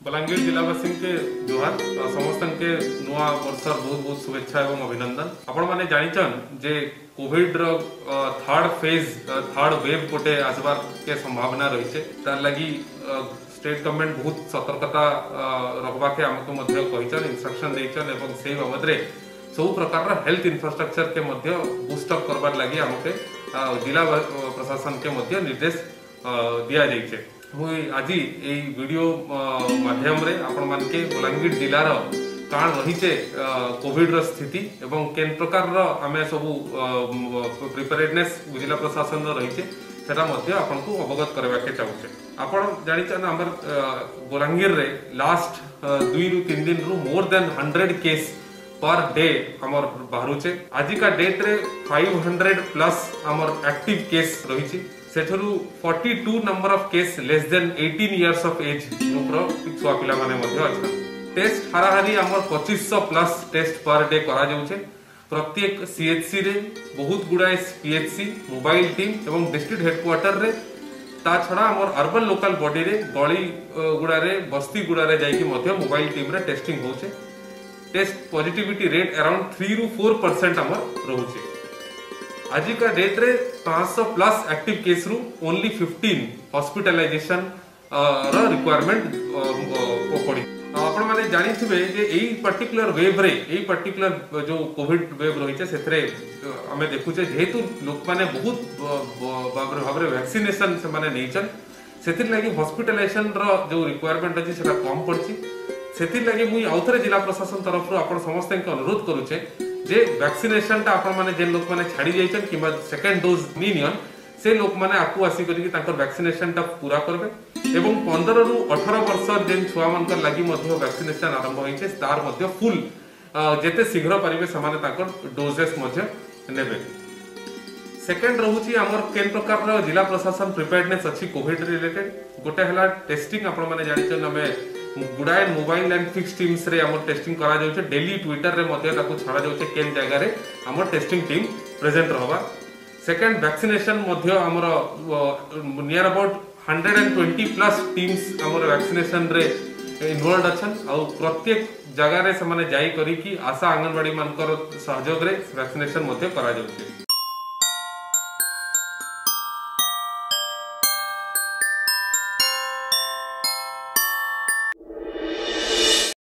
बलांगीर जिलावासी के जोहार समस्त के नुआ वर्षर बहुत बहुत शुभेच्छा एवं अभिनंदन। आपण माने जानिछन जे कोविड रो थर्ड फेज थर्ड वेव गोटे आसबार के संभावना रही है। तार लगी स्टेट गवर्नमेंट बहुत सतर्कता रखबा के हमको मध्य कहिछन इंस्ट्रक्शन देछन एवं सेही बाबद रे सब प्रकार हेल्थ इंफ्रास्ट्रक्चर के मध्य बूस्ट अप करबार लगी हमके जिला प्रशासन के मध्य निर्देश दिया जाइछे। मुई आज ये वीडियो माध्यम रे आपण मान के बलांगीर जिलार काण रहीचे कोविड रो स्थिति एवं केन प्रकार रो आमे सब प्रिपेयर्डनेस जिला प्रशासन रो रहीचे सेटा मध्य आपण को अवगत करबा के चाहूचे। आपण जानि छन हमर बलांगीर रे लास्ट 2 रु 3 दिन रु more than 100 case per day हमर बाहरुचे। आज का डेट रे 500 प्लस हमर एक्टिव केस रहीची। सेठरू 42 number of case less than 18 years of age group रो छुआ पिला माने मध्य अच्छा। टेस्ट हाराहारी हमर 2500 प्लस टेस्ट पर डे करा जाउछे। प्रत्येक सीएचसी रे बहुत गुडाए पीएचसी मोबाइल टीम एवं डिस्ट्रिक्ट हेडक्वार्टर रे ता छडा हमर अर्बन लोकल बॉडी रे गली गुडा रे बस्ती गुडा रे जाई कि मध्य मोबाइल टीम रे टेस्टिंग होउछे। टेस्ट पॉजिटिविटी रेट अराउंड 3 ରୁ 4% हमर रहउछे। आज का डेट रे 500 प्लस एक्टिव केस रु ओनली 15 हॉस्पिटलाइजेशन रा रिक्वायरमेंट पड़ी। आपण माने जानि थिबे जे एई पर्टिकुलर वेव रे एई पर्टिकुलर जो कोविड वेव रहिছে सेथरे हमें देखुचे जेहेतु लोक माने बहुत भाबरे वैक्सीनेशन से माने नेचन सेतिर लागि हॉस्पिटलाइजेशन रा जो रिक्वायरमेंट अछि सेटा कम पड़छि। सेतिर लागि मुई आउथरे जिला प्रशासन तरफ रो आपण समस्त के अनुरोध करूचे जे वैक्सीनेशन टा आपण माने जे लोक माने छाडी जाइछन किबा सेकंड डोज नीनियन से लोक माने आकु आसी करी तांकर वैक्सीनेशन टा पूरा करबे एवं 15 ରୁ 18 वर्ष जेन छुआ मानकर लागि मध्य वैक्सीनेशन आरंभ होइछे तार मध्य फुल जेते शीघ्र परिबे समाने तांकर डोजेस मध्य नेबे। सेकंड रहउची हमर केन प्रकार रो जिला प्रशासन प्रिपेयर्डनेस अछि कोविड रिलेटेड। गोटे हला टेस्टिंग आपण माने जानिछन हमें गुडाए मोबाइल एंड फिक्स टीम्स रे हमर टेस्टिंग करा जाउछे। डेली ट्विटर रे मध्य ताकू छाडा जाउछे केन जगह रे हमर टेस्टिंग टीम प्रेजेंट रहबा। सेकंड वैक्सीनेशन मध्य हमर नियर अबाउट 120 प्लस टीम्स हमर वैक्सीनेशन रे इन्वॉल्वड अछन आ प्रत्येक जगह रे से माने जाई करी कि आशा आंगनवाड़ी मानकर सहयोग रे वैक्सीनेशन मध्य करा जाउछे।